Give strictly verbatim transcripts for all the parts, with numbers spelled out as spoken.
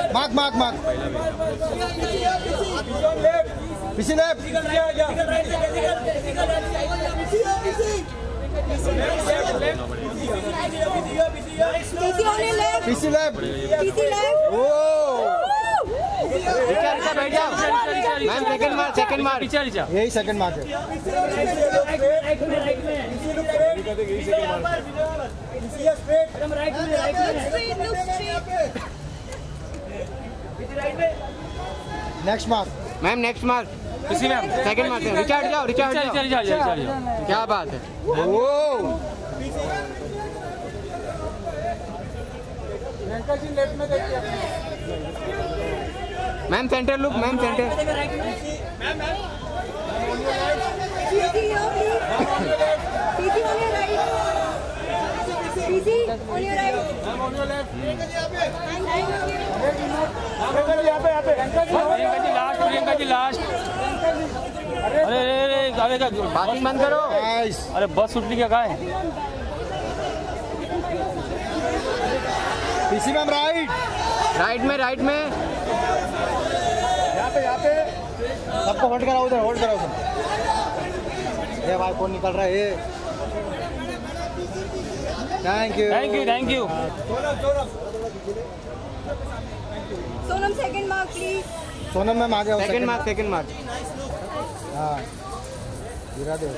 Mark mark mark पीछे left पीछे left बैठ जाओ ma'am. Second mark second mark यही सेकंड मार्क है। Next mark ma'am. Next mark किसी मैम। सेकंड मार्क रिचार्ड जाओ रिचार्ड जाओ क्या बात है। ओ ma'am centre look ma'am centre. Priyanka ji last. अरे अरे अरे पासिंग बंद करो। अरे बस उठ ली क्या कहा है। पीछे मैम राइट राइट में राइट में यहाँ पे यहाँ पे सबको होल्ड कराओ उधर होल्ड कराओ उधर। ये भाई कौन निकल रहा है ये। Thank you thank you thank you. Sonam second mark please. Sonam ma'am आ गया। Second mark second mark. हाँ गिरा दो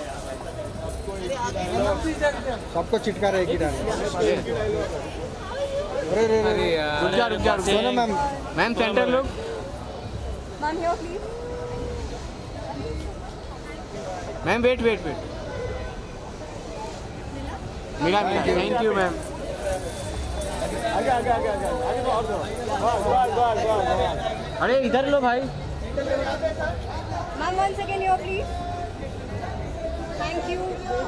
सबको चिटका रहे गिरा। अरे रे रे रुक जा रुक जा Sonam ma'am. Ma'am centre look. Ma'am here please. Ma'am wait wait wait मिला मिला। Thank you ma'am. आगे आगे आगे आगे आगे और दो। अरे इधर लो भाई। Ma'am one second here please. Thank you.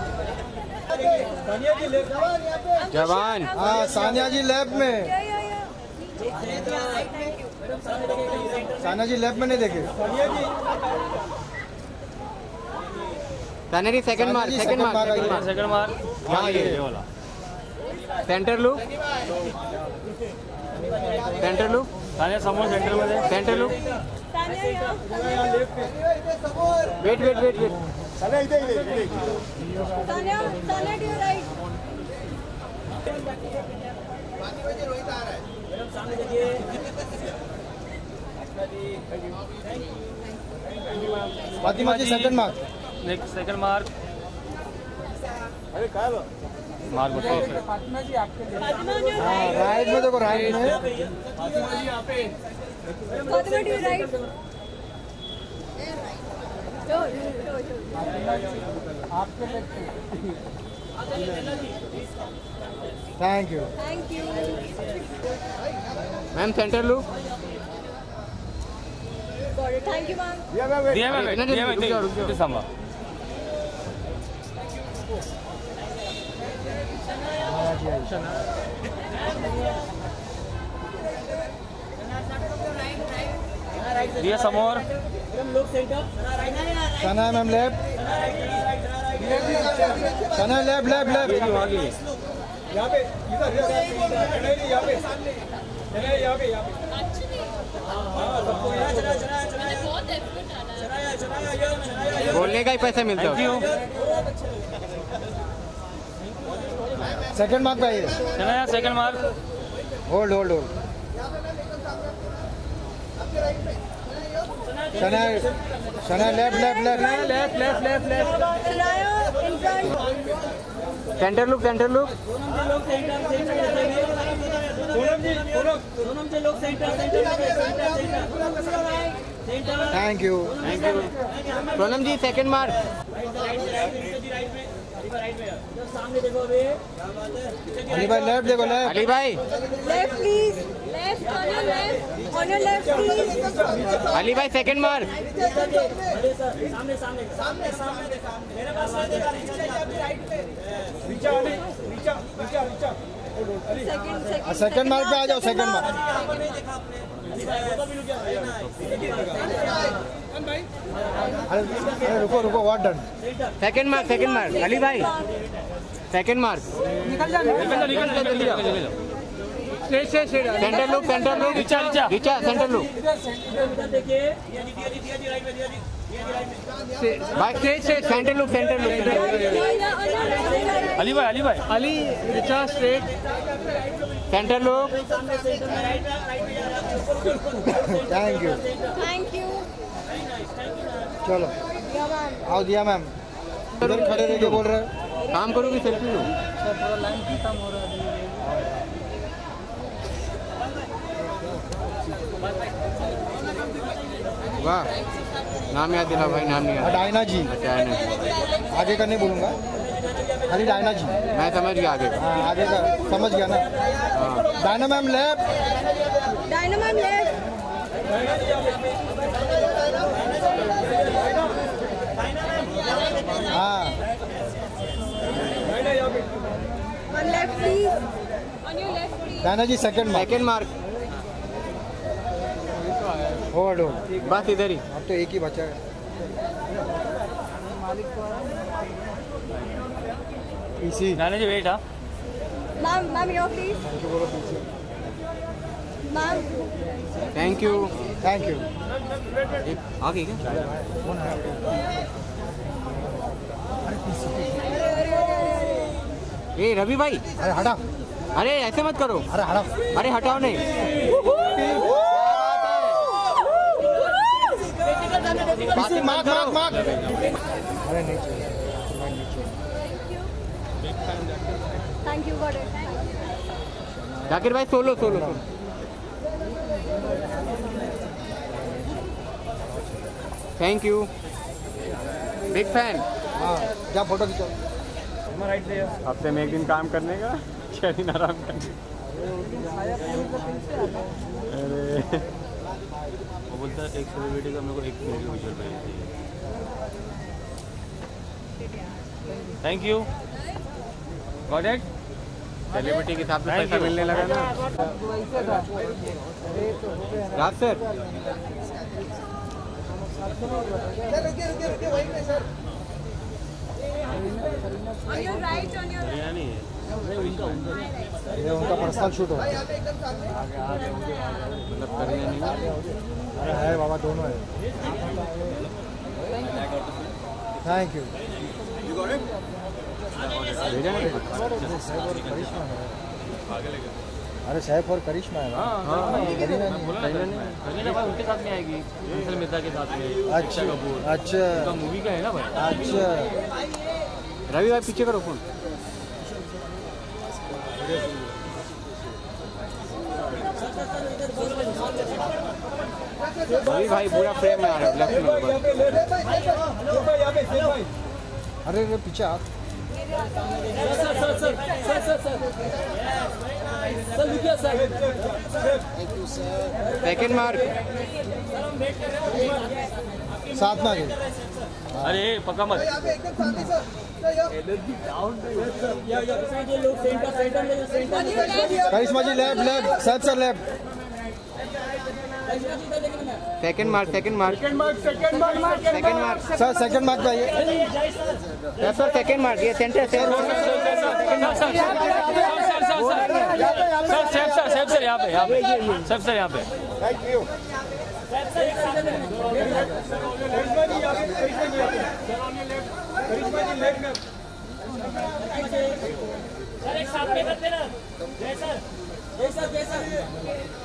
जवान। हाँ सानिया जी लैब में। सानिया जी लैब में नहीं देखे। Sania ji second mark second mark second mark. हाँ ये वाला centre look centre look. Sania समोर सेंटर मध्ये centre look. Wait wait wait wait Sania Sania to your right. Fatima ji second mark. Next second mark. अरे क्या लो मार्क बताओ। फातिमा जी आपके लिए। हाँ राइट में देखो राइट में। फातिमा जी यहाँ पे। Fatima to your right. आपके thank you thank you. Ma'am centre look. Got it. Thank you ma'am. Diya मैं दिया मैं दिया मैं सांभा। दिया समोर। Sana ma'am lab. Sana lab lab lab. यहाँ पे इधर यहाँ पे यहाँ पे यहाँ पे। बोलने का ही पैसा मिलता है। सेकंड मार्क पे आइए। चला यार second mark. Hold hold hold. Sana Sana left left left left left left left. Sanaya in front. Centre look centre look. Thank you thank you. Sonam ji second mark. Ali भाई लेफ्ट देखो लेफ्ट। अली भाई left please. Left on your left on your left please. Ali भाई second mark. सामने सामने सामने सामने मेरे पास second mark पे आ जाओ। Second mark. अरे अरे रुको रुको what done. Second mark second mark. Ali भाई सेकंड मार्क। निकल जा निकल जा जल्दी निकल जा। स्ट्रेट से straight centre look centre look Richa Richa Richa centre look इधर देखिए ये जी दिया जी दिया जी राइट में दिया जी दिया जी राइट में भाई स्ट्रेट से centre look centre look Ali भाई अली भाई Ali Richa straight centre look thank you Thank you. चलो Yeah, man. आओ दिया मैम इधर खड़े रह के बोल रहे हैं काम करोगे सेल्फी लो वाह नाम याद दिला भाई नाम नहीं हाँ, याद डायना जी अच्छा है ना आगे का नहीं बोलूँगा खाली डायना जी मैं समझ गया आगे का हाँ आगे का समझ गया ना Diana ma'am left Dynamite left. हाँ On left, please. On your left, please. Diana ji second mark second mark hold hold बस इधर ही अब तो एक ही बचा है इसी नानी जी वेट हाँ Ma'am, ma'am, here, please. Ma'am. Thank you thank you आगे क्या ए रवि भाई अरे हटा अरे ऐसे मत करो अरे हटा अरे हटाओ नहीं इसी मार्क मार्क मार्क अरे नहीं चाहिए Thank you, got it. Zakir भाई solo solo thank you big fan हाँ जा फोटो खींचो हफ्ते में एक दिन काम करने का छह दिन आराम करने का अरे वो बोलता है एक सेलिब्रिटी का मेरे को एक मिनट की विजुअल चाहिए thank you got it celebrity के हिसाब से पैसा मिलने लगा ना Raj sir On your right, on your right. नहीं है ये उनका पर्सनल शूट होगा मतलब करने नहीं अरे है बाबा दोनों है थैंक यू भेजा ना अरे सैफ और करिश्मा है ना हाँ करीना नहीं। बोला ना करीना भाई उनके साथ में आएगी हंसल मेहता के साथ में अच्छा कपूर अच्छा उनका मूवी का है ना भाई अच्छा रवि भाई पीछे करो फोन रवि भाई पूरा फ्रेम में आ रहा है लेफ्ट में अरे अरे पीछे आप सेकंड मार्क साथ में आ गए अरे पक्का मत Karishma ji left left Saif sir left second mark second mark second mark sir second mark पे आइए सर सेकंड मार्क ये सेंटर से sir sir sir sir sir यहाँ पे यहाँ पे सर सर यहाँ पे थैंक यू सर एक साथ में करते ना जय सर जय सर जय सर